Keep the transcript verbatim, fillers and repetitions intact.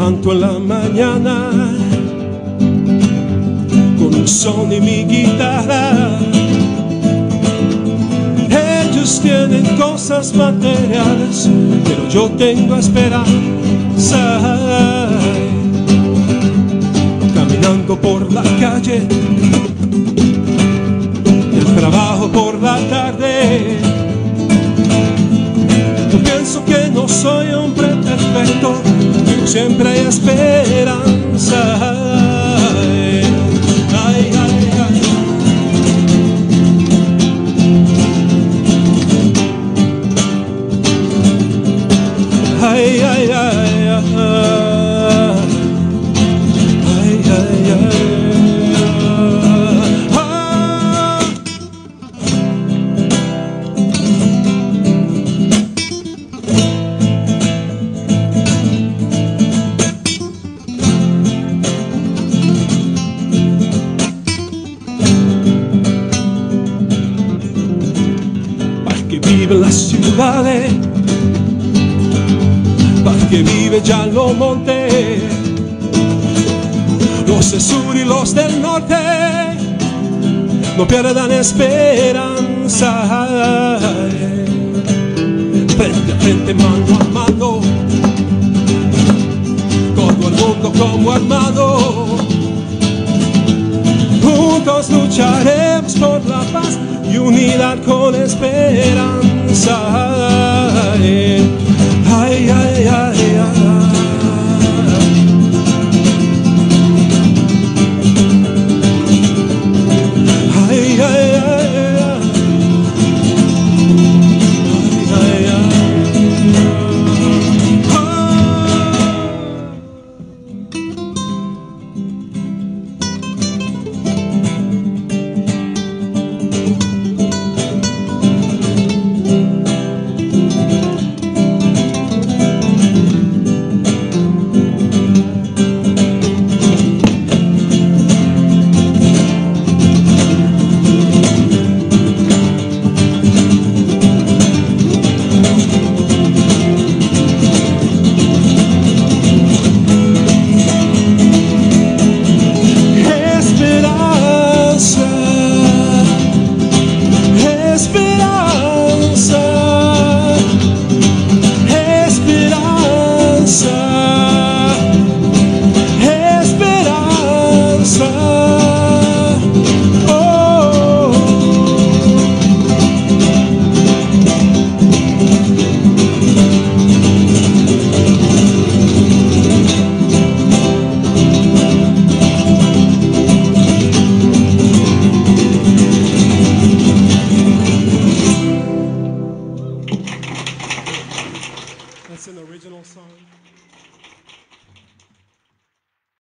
levanto en la mañana con un son y mi guitarra. Ellos tienen cosas materiales, pero yo tengo esperanza. Caminando por la calle, el trabajo por la tarde. Yo pienso que no soy hombre perfecto, pero siempre hay esperanza. Ay, ay, ay. Ay, ay, ay, ay. Ay, ay, ay. Vive en las ciudades, para el que vive ya en los montes, los del sur y los del norte, no pierdan esperanza. Frente a frente, mano a mano, todo el mundo como hermano, juntos lucharemos por la paz y unidad con esperanza.